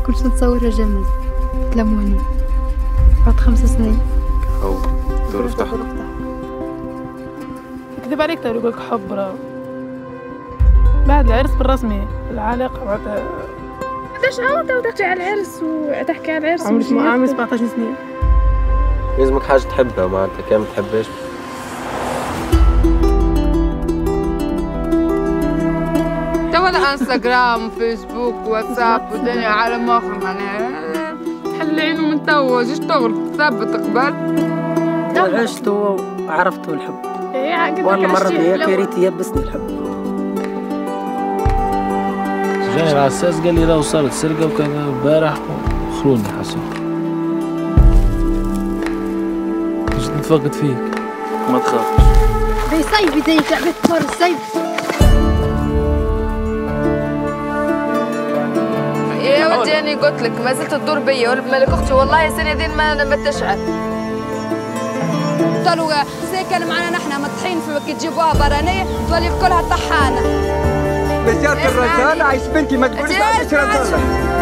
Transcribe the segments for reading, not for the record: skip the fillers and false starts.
كنت نتصور جمال تلموني بعد 5 سنين أو دور فتح كذب عليك لو يقولك حب راه بعد العرس بالرسمي العلاقة بعدها. قداش عاودت وتحكي على العرس وتحكي على العرس؟ عمري 17 سنين. لازمك حاجة تحبها معناتها كان ما تحبهاش. ولا انستغرام وفيسبوك وواتساب والدنيا على مخهم معناها حل عينه من توا جيش تغرق ثبت قبل عشت وعرفت الحب والله مرة بياك يا ريت يبسني الحب. جاني العساس قال لي راه صارت سرقة وكان البارح وخلوني حسن جيت نتفقد فيك. ما تخافش بيصيب زي لعبة كور الصيف. يا ودي أنا قلت لك ما زلت تدور بيا ملك أختي والله سنة دين ما تشعر. قالوا زي كان معنا نحن مطحين في تجيبوها برانية تولي كلها طحانة. بزيادة الرسالة عايش بنتي ما تقولي بعدش رسالة.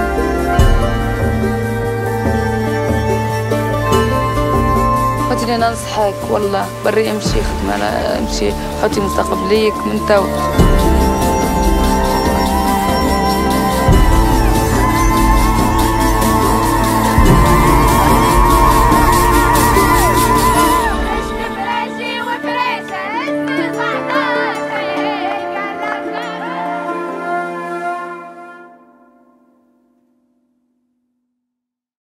قلت ننصحك والله بري امشي خدمة أنا امشي حطي مستقبليك من تو.